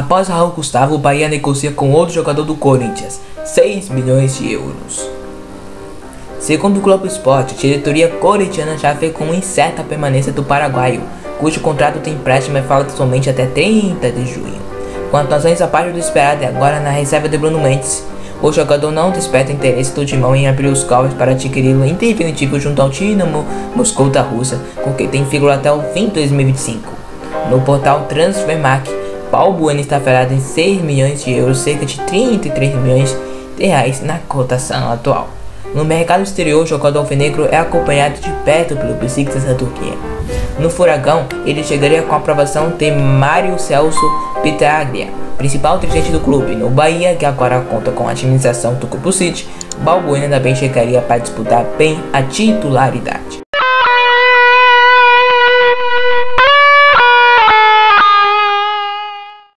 Após Raul Gustavo, o Bahia negocia com outro jogador do Corinthians, 6 milhões de euros. Segundo o Globo Esporte, a diretoria corintiana já vê com incerta a permanência do paraguaio, cujo contrato tem empréstimo é válido somente até 30 de junho. Com atuações abaixo do esperado e agora na reserva de Bruno Mendes, o jogador não desperta interesse do timão em abrir os cofres para adquiri-lo em definitivo junto ao Dinamo Moscou da Rússia, com quem tem figura até o fim de 2025. No portal Transfermarkt, Paulo Bueno está avaliado em 6 milhões de euros, cerca de 33 milhões de reais na cotação atual. No mercado exterior, o jogador alvinegro é acompanhado de perto pelo Beşiktaş da Turquia. No Furacão, ele chegaria com a aprovação de Mário Celso Pitaglia, principal dirigente do clube. No Bahia, que agora conta com a administração do Grupo City, Balbuena também chegaria para disputar bem a titularidade.